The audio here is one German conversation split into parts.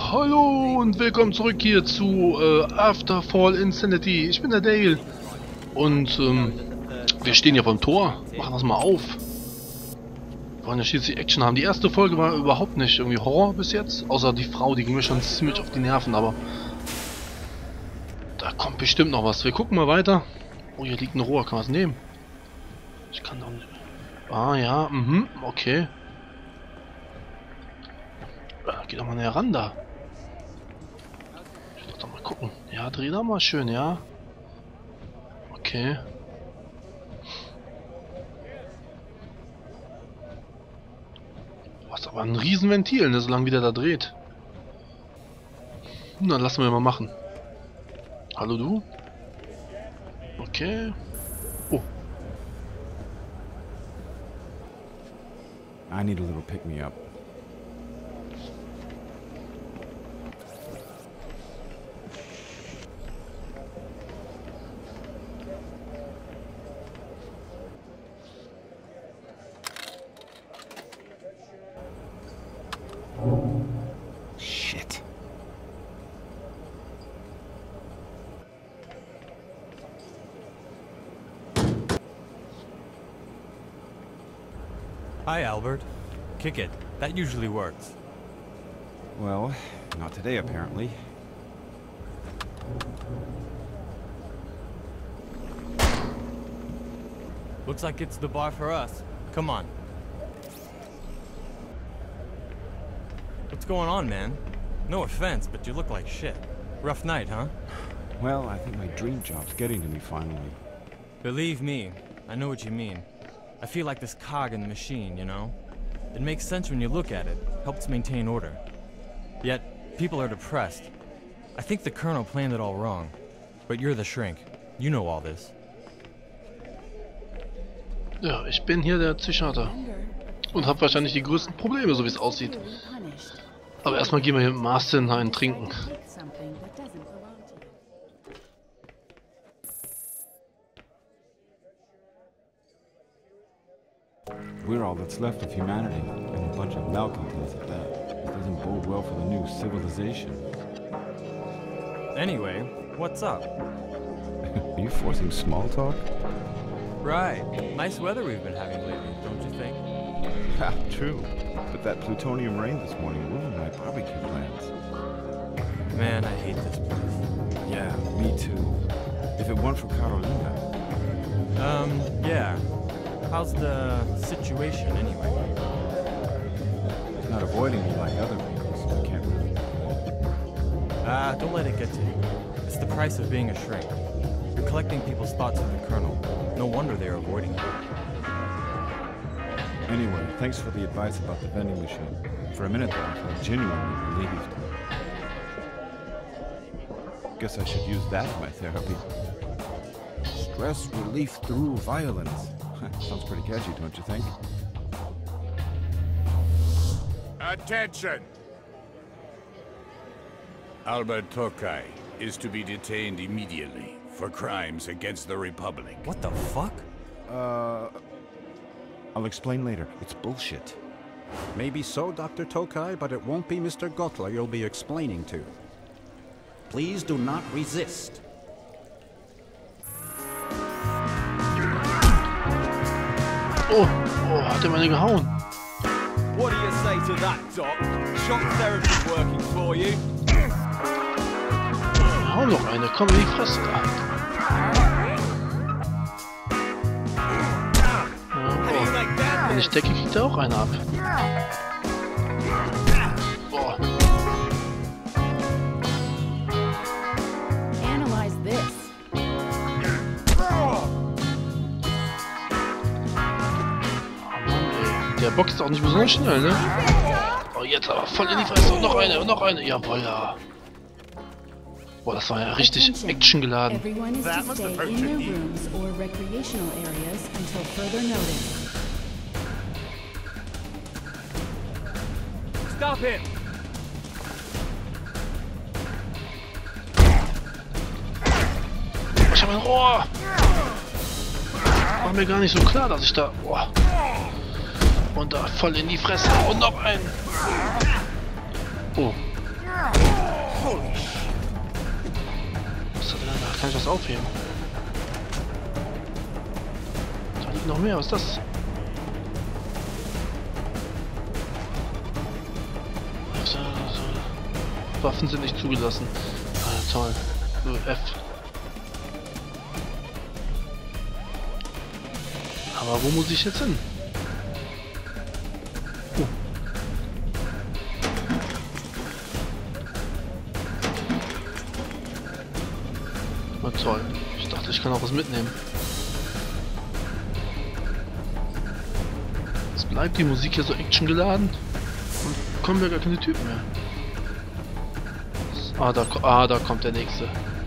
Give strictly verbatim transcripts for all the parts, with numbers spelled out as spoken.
Hallo und willkommen zurück hier zu äh, Afterfall Insanity. Ich bin der Dale und ähm, wir stehen hier vom Tor. Machen das mal auf. Wir wollen ja schließlich Action haben. Die erste Folge war überhaupt nicht irgendwie Horror bis jetzt. Außer die Frau, die ging mir schon ziemlich auf die Nerven, aber da kommt bestimmt noch was. Wir gucken mal weiter. Oh, hier liegt ein Rohr. Kann man es nehmen? Ich kann doch nicht. Ah ja, mhm, okay. Ja, geh doch mal näher ran da. Ich will doch mal gucken. Ja, dreh da mal schön, ja. Okay. Was aber ein Riesenventil, ne, solange wieder da dreht. Na, lassen wir mal machen. Hallo du? Okay. Oh. I need a little pick me up. Shit. Hi, Albert. Kick it. That usually works. Well, not today apparently. Looks like it's the bar for us. Come on. What's going on, man? No offense, but you look like shit. Rough night, huh? Well, I think my dream job's getting to me finally. Believe me, I know what you mean. I feel like this cog in the machine, you know? It makes sense when you look at it, helps maintain order. Yet, people are depressed. I think the Colonel planned it all wrong. But you're the shrink. You know all this. Ja, ich bin hier der Psychiater. Und habe wahrscheinlich die größten Probleme, so wie es aussieht. Aber erstmal gehen wir hier mit Marston einen trinken. We're all that's left of humanity, and a bunch of malcontents at that. It doesn't bode well for the new civilization. Anyway, what's up? Are you forcing small talk? Right. Nice weather we've been having lately, don't you think? Ha, true. But that plutonium rain this morning ruined my barbecue plans. Man, I hate this place. Yeah, me too. If it weren't for Carolina. Um, yeah. How's the situation, anyway? It's not avoiding me like other people, so I can't really... Ah, don't let it get to you. It's the price of being a shrink. You're collecting people's thoughts for the Colonel. No wonder they're avoiding you. Anyway, thanks for the advice about the vending machine. For a minute there, I felt genuinely relieved. Guess I should use that in my therapy. Stress relief through violence. Sounds pretty catchy, don't you think? Attention! Albert Tokai is to be detained immediately for crimes against the Republic. What the fuck? Uh... I'll explain later. It's bullshit. Maybe so, Doctor Tokai, but it won't be Mister Gotler you'll be explaining to. Please do not resist. Oh, oh, hat er meine gehauen. What do you say to that, Doc? Shock therapy working for you? Hau noch eine, komm in die Fresse da. Ja, wenn ich decke, kriegt er auch eine ab. Boah. Analyze this. Der boxt auch nicht besonders schnell, ne? Oh, jetzt aber voll in die Fresse. Und noch eine, und noch eine. Jawohl, ja. Boah, das war ja richtig actiongeladen. Everyone is to stay in their rooms or recreational areas until further notice. Stop him! Ich hab ein Rohr! War mir gar nicht so klar, dass ich da... Boah. Und da voll in die Fresse. Und noch ein. Oh. Was hat er denn da? Kann ich das aufheben? Da liegt noch mehr. Was ist das? Waffen sind nicht zugelassen. Ah, toll. So, F. Aber wo muss ich jetzt hin? Oh. Na toll. Ich dachte, ich kann auch was mitnehmen. Jetzt bleibt die Musik hier so actiongeladen und kommen wir gar keine Typen mehr. Ah da, ah, da kommt der nächste.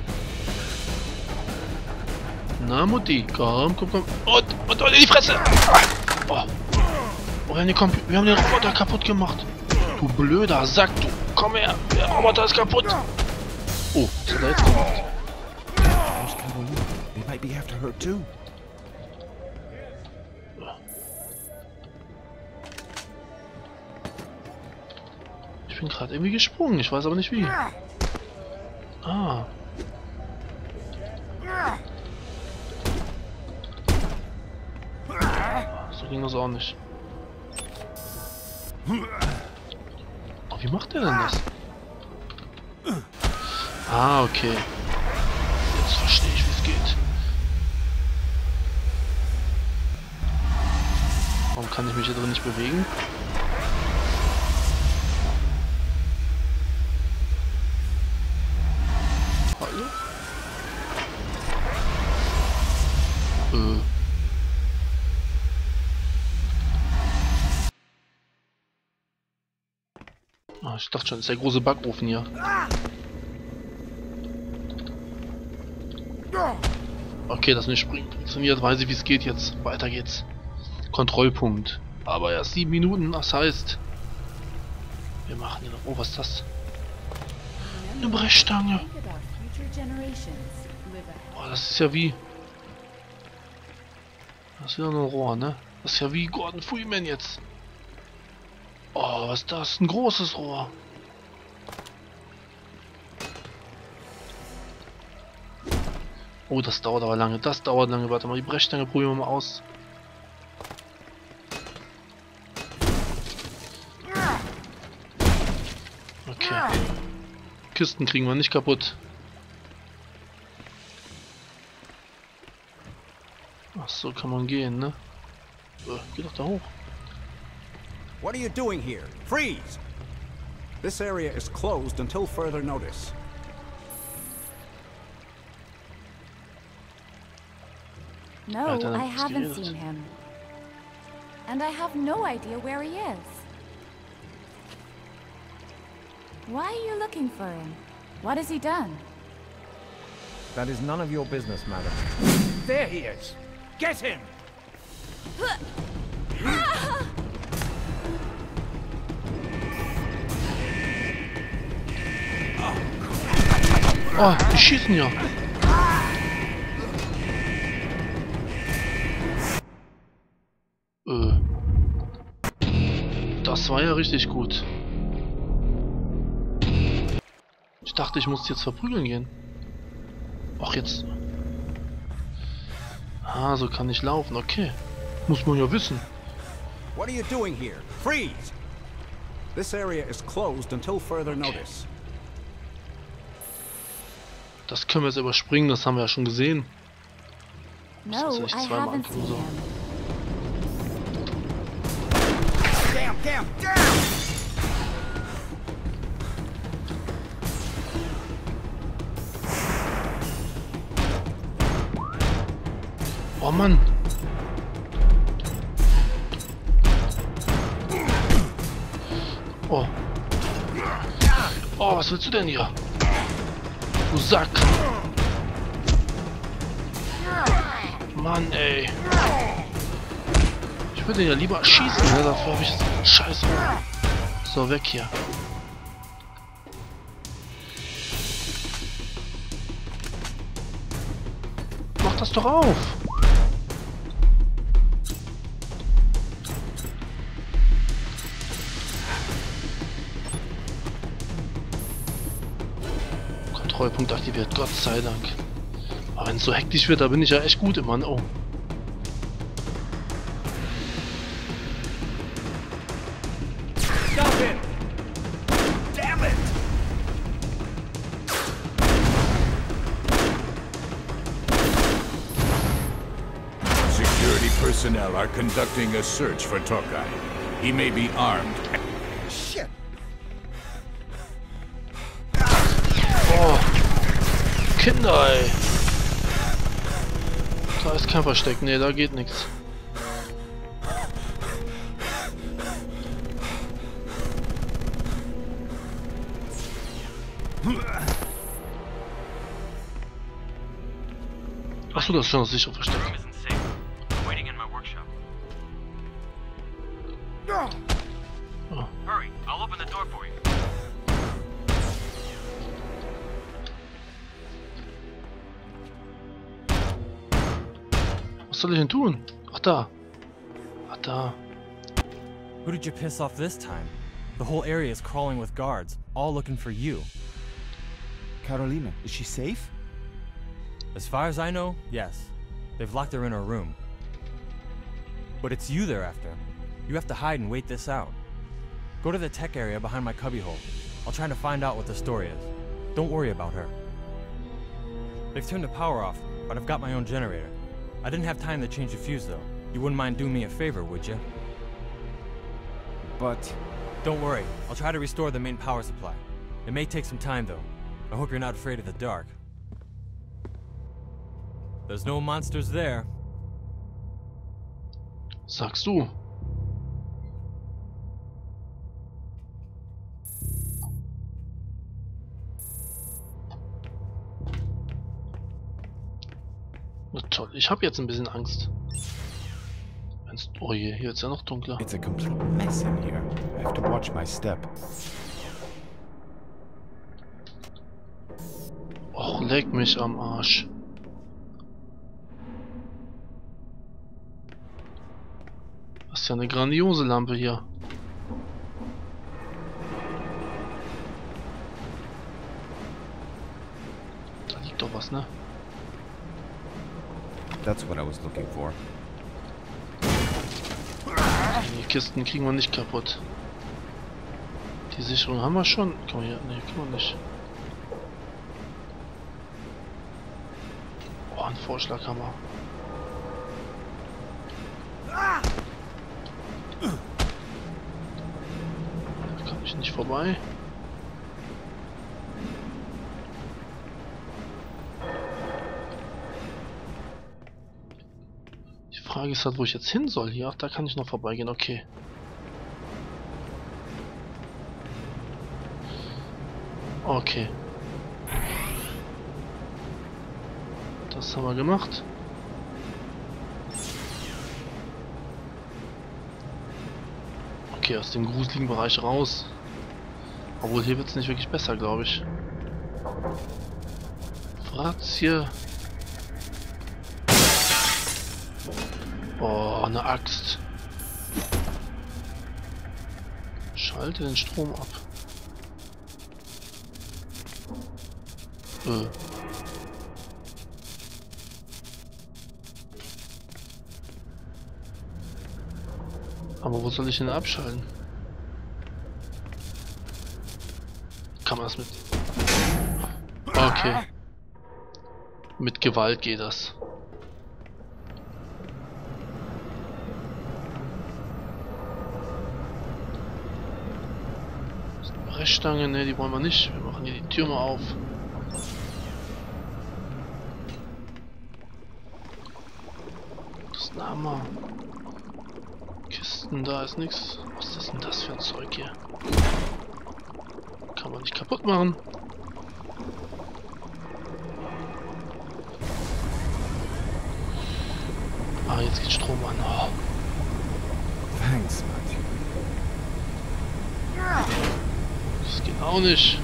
Na, Mutti, komm, komm, komm. Und, und, und in die Fresse! Oh, oh wir, haben den wir haben den Roboter kaputt gemacht. Du blöder Sack, du. Komm her, der Roboter ist kaputt. Oh, was hat er jetzt gemacht? There's Carolina. They might be after her too. Ich bin gerade irgendwie gesprungen, ich weiß aber nicht wie. Ah. So ging das auch nicht. Oh, wie macht der denn das? Ah, okay. Jetzt verstehe ich, wie es geht. Warum kann ich mich hier drin nicht bewegen? Hallo? Äh. Ah, ich dachte schon, das ist der große Backofen hier. Okay, das nicht springt. Funktioniert, weiß ich, wie es geht jetzt. Weiter geht's. Kontrollpunkt. Aber erst sieben Minuten, das heißt... Wir machen hier noch... Oh, was ist das? Eine Brechstange. Oh, das ist ja wie... Das ist wieder nur ein Rohr, ne? Das ist ja wie Gordon Freeman jetzt. Oh, was ist das? Ein großes Rohr. Oh, das dauert aber lange. Das dauert lange. Warte mal, die Brechstange probieren wir mal aus. Okay. Kisten kriegen wir nicht kaputt. Ach so, kann man gehen, ne? Äh, geh doch da hoch. What are you doing here? Freeze! This area is closed until further notice. No, Alter, I was haven't geredet? seen him. And I have no idea where he is. Why are you looking for him? What has he done? That is none of your business, madam. There he is. Get him! Oh, die schießen ja. Äh. Das war ja richtig gut. Ich dachte, ich muss jetzt verprügeln gehen. Ach, jetzt. Ah, so kann ich laufen. Okay. Muss man ja wissen. What are you doing here? Freeze! This area is closed until further notice. Das können wir jetzt überspringen, das haben wir ja schon gesehen. No, Das ist I nicht zweimal haven't seen angucken, so. him. Damn, damn, damn! Oh Mann! Oh. Oh, was willst du denn hier? Du Sack! Mann, ey! Ich würde den ja lieber schießen, ne? Dafür habe ich Scheiße. So, weg hier. Mach das doch auf! Kontrollpunkt aktiviert, Gott sei Dank. Aber wenn es so hektisch wird, da bin ich ja echt gut immer. Oh. Stop it! Damn it! Security personnel are conducting a search for Tokai. He may be armed. Shit! Oh. Kinder, ey. Da ist kein Versteck. Ne, da geht nichts. Achso, das ist schon das sichere Versteck. Oh. Was soll ich denn tun? Ach da. Ach da. Who did you piss off this time? The whole area is crawling with guards, all looking for you. Carolina, is she safe? As far as I know, yes. They've locked her in her room. But it's you they're after. You have to hide and wait this out. Go to the tech area behind my cubbyhole. I'll try to find out what the story is. Don't worry about her. They've turned the power off, but I've got my own generator. I didn't have time to change the fuse though. You wouldn't mind doing me a favor, would you? But... Don't worry, I'll try to restore the main power supply. It may take some time though. I hope you're not afraid of the dark. There's no monsters there. Sagst du? Na toll, ich habe jetzt ein bisschen Angst. Wenn's, oh je, hier ist ja noch dunkler. It's a complete mess in here. I have to watch my step. Och, leck mich am Arsch. Das ist ja eine grandiose Lampe hier. Da liegt doch was, ne? That's what I was looking for. Die Kisten kriegen wir nicht kaputt. Die Sicherung haben wir schon. Kann man hier. Ne, kann man nicht. Oh, ein Vorschlaghammer. Da kann ich nicht vorbei. Die Frage ist halt, wo ich jetzt hin soll hier. Ach, da kann ich noch vorbeigehen, okay. Okay. Das haben wir gemacht. Okay, aus dem gruseligen Bereich raus. Obwohl, hier wird es nicht wirklich besser, glaube ich. Fratz hier. Oh, eine Axt. Schalte den Strom ab. Äh. Aber wo soll ich denn abschalten? Kann man das mit... Okay. Mit Gewalt geht das. Brechstange, ne, die wollen wir nicht. Wir machen hier die Tür mal auf. Das ist ein Hammer. Kisten, da ist nichts. Was ist denn das für ein Zeug hier? Kann man nicht kaputt machen. Ah, jetzt geht Strom an. Oh. Thanks, Matthew. Das geht auch nicht.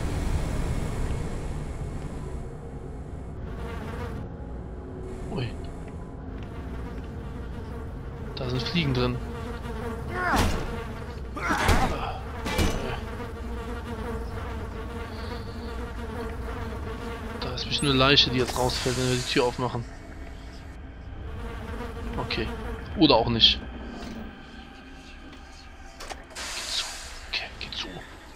Ui. Da sind Fliegen drin. ist bestimmt eine Leiche, die jetzt rausfällt, wenn wir die Tür aufmachen. Okay. Oder auch nicht. Geh zu. Okay, geh zu.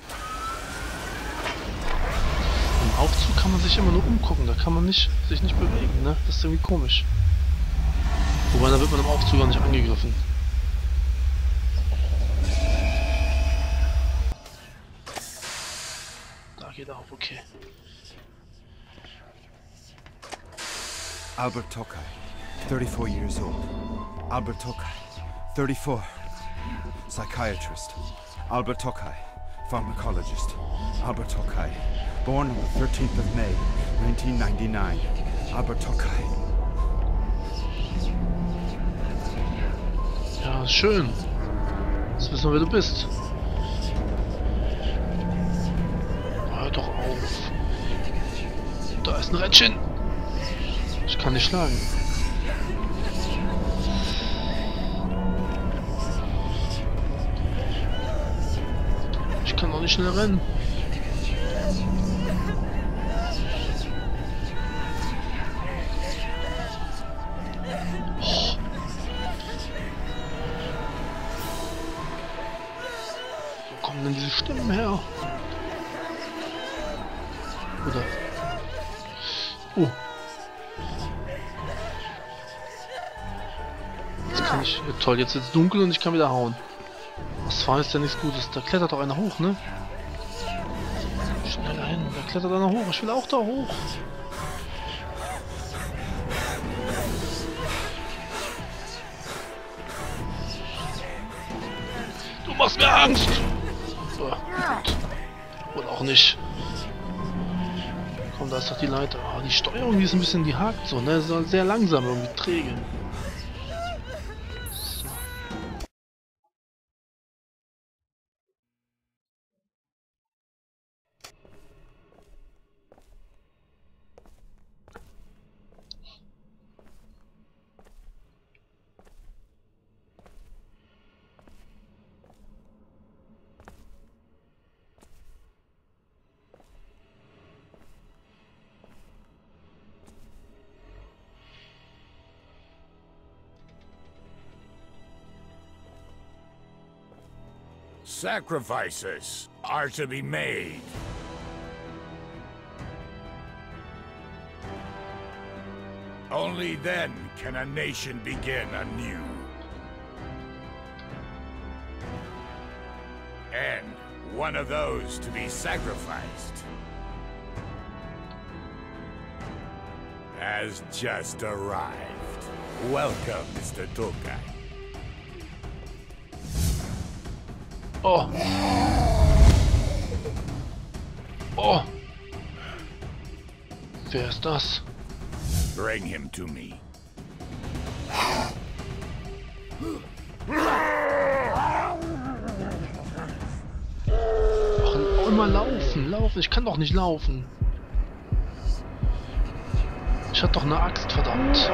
Im Aufzug kann man sich immer nur umgucken, da kann man nicht, sich nicht bewegen, ne? Das ist irgendwie komisch. Wobei, da wird man im Aufzug auch nicht angegriffen. Da geht er auf, okay. Albert Tokai, thirty-four years old. Albert Tokai, thirty-four. Psychiatrist. Albert Tokai, pharmacologist. Albert Tokai, born on the thirteenth of May, nineteen ninety-nine. Albert Tokai. Ja, schön. Jetzt wissen wir, wer du bist. Hör doch auf. Da ist ein Rädchen. Ich kann nicht schlagen. Ich kann auch nicht schnell rennen. Oh. Wo kommen denn diese Stimmen her? Oder? Oh. Jetzt kann ich... Ja, toll, jetzt ist es dunkel und ich kann wieder hauen. Das war jetzt ja nichts Gutes. Da klettert doch einer hoch, ne? Schneller hin. Da klettert einer hoch. Ich will auch da hoch. Du machst mir Angst! So, gut. Oder auch nicht. Komm, da ist doch die Leiter. Oh, die Steuerung, die ist ein bisschen, die hakt so, ne? So sehr langsam, irgendwie träge. So. Sacrifices are to be made. Only then can a nation begin anew. And one of those to be sacrificed has just arrived. Welcome, Mister Tokai. Oh. Oh. Wer ist das? Bring him to me. Ach, immer laufen, laufen. Ich kann doch nicht laufen. Ich hab doch eine Axt, verdammt.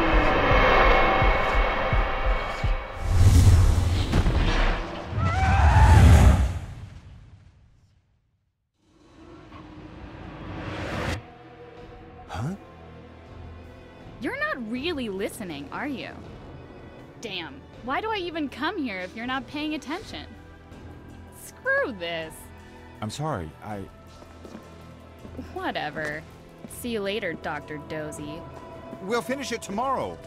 You're not really listening, are you? Damn, why do I even come here if you're not paying attention? Screw this. I'm sorry, I... Whatever. See you later, Doctor Dozy. We'll finish it tomorrow.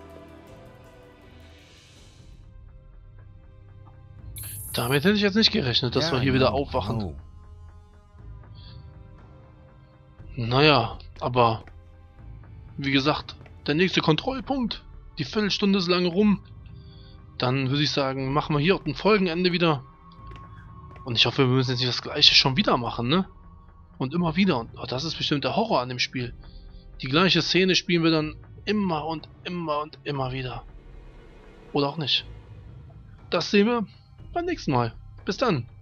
Damit hätte ich jetzt nicht gerechnet, dass Yeah, wir hier I wieder know, aufwachen. I know. Naja, aber wie gesagt, der nächste Kontrollpunkt, die Viertelstunde ist lange rum. Dann würde ich sagen, machen wir hier ein Folgenende wieder. Und ich hoffe, wir müssen jetzt nicht das gleiche schon wieder machen, ne? Und immer wieder. Und oh, das ist bestimmt der Horror an dem Spiel. Die gleiche Szene spielen wir dann immer und immer und immer wieder. Oder auch nicht. Das sehen wir beim nächsten Mal. Bis dann.